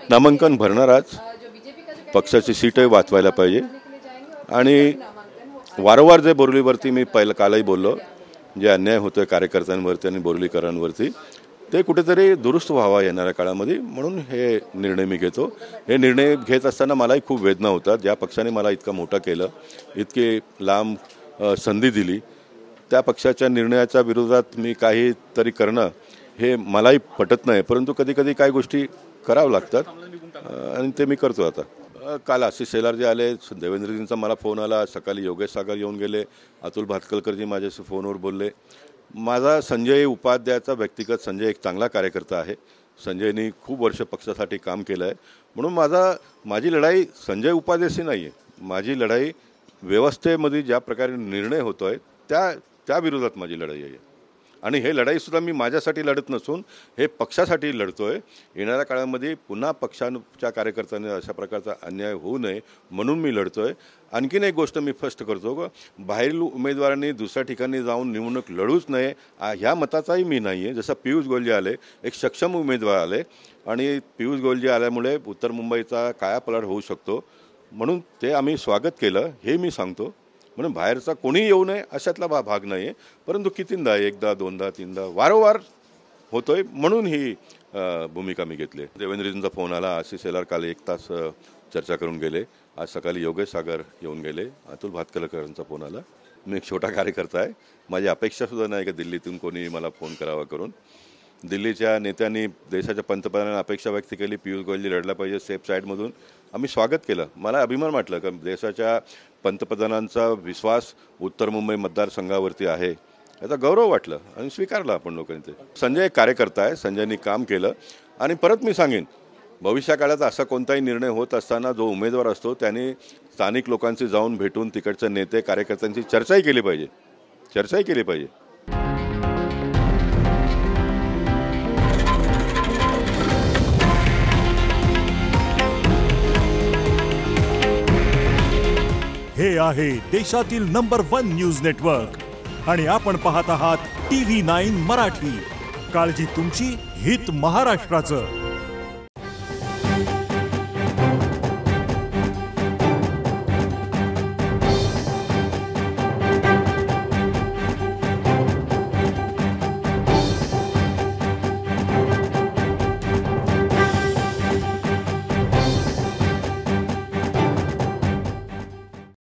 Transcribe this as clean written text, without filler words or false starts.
नामांकन भरणाराच पक्षाची सीटही वाचवायला पाहिजे आणि वारंवार जे बोरिवलीवरती मी कालही बोललो, जे अन्याय होतोय कार्यकर्त्यांवरती आणि बोरिवलीकरांवरती ते कुठेतरी दुरुस्त व्हावा येणाऱ्या काळामध्ये, म्हणून हे निर्णय मी घेतो. हे निर्णय घेत असताना मलाही खूप वेदना होतात. ज्या पक्षाने मला इतकं मोठं केलं, इतकी लांब संधी दिली, त्या पक्षाच्या निर्णयाच्या विरोधात मी काहीतरी करणं हे मलाही पटत नाही. परंतु कधी कधी काही गोष्टी कराव्या लागतात आणि ते मी करतो. आता काल आशिष शेलार जे आले, देवेंद्रजींचा मला फोन आला, सकाळी योगेश सागर येऊन गेले, अतुल भातखळकरजी माझ्याशी फोनवर बोलले. माझा संजय उपाध्यायाचा व्यक्तिगत संजय एक चांगला कार्यकर्ता आहे. संजयनी खूप वर्ष पक्षासाठी काम केलं आहे, म्हणून माझी लढाई संजय उपाध्यायाशी नाही आहे. माझी लढाई व्यवस्थेमध्ये ज्या प्रकारे निर्णय होतो आहे त्या विरोधात माझी लढाई आहे. आणि हे लढाईसुद्धा मी माझ्यासाठी लढत नसून हे पक्षासाठी लढतो आहे. येणाऱ्या काळामध्ये पुन्हा पक्षाच्या कार्यकर्त्यांनी अशा प्रकारचा अन्याय होऊ नये म्हणून मी लढतो आहे. आणखीन एक गोष्ट मी स्पष्ट करतो की बाहेरील उमेदवारांनी दुसऱ्या ठिकाणी जाऊन निवडणूक लढूच नये ह्या मताचाही मी नाही आहे. जसं पियुष गोयल आले, एक सक्षम उमेदवार आले आणि पियुष गोयल आल्यामुळे उत्तर मुंबईचा कायापालट होऊ शकतो, म्हणून ते आम्ही स्वागत केलं हे मी सांगतो. म्हणून बाहेरचा कोणी येऊ नये अशातला भाग नाही आहे. परंतु कितींदा, एकदा, दोनदा, तीनदा वारंवार होतोय म्हणून ही भूमिका मी घेतली. देवेंद्रजींचा फोन आला, आशिष शेलार काल 1 तास चर्चा करून गेले. आज सकाळी योगेश सागर येऊन गेले, अतुल भातखळकरांचा फोन आला. मी एक छोटा कार्यकर्ता आहे, माझी अपेक्षासुद्धा नाही की दिल्लीतून कोणी मला फोन करावा करून. दिल्लीच्या नेत्यांनी देशाच्या पंतप्रधानांनी अपेक्षा व्यक्त केली, पियुष गोयलजी लढला पाहिजे सेफ साईडमधून. आम्ही स्वागत केलं. मला अभिमान वाटलं की देशाच्या पंतप्रधानांचा विश्वास उत्तर मुंबई मतदारसंघावरती आहे, याचा गौरव वाटलं आणि स्वीकारला आपण लोकांनी. संजय एक कार्यकर्ता आहे, संजयनी काम केलं. आणि परत मी सांगेन, भविष्यकाळात असा कोणताही निर्णय होत असताना जो उमेदवार असतो त्याने स्थानिक लोकांशी जाऊन भेटून तिकडचे नेते कार्यकर्त्यांची चर्चाही केली पाहिजे. हे आहे देशातील नंबर 1 न्यूज नेटवर्क आणि आपण पाहत आहात TV9 मराठी. काळजी तुमची, हित महाराष्ट्राचं.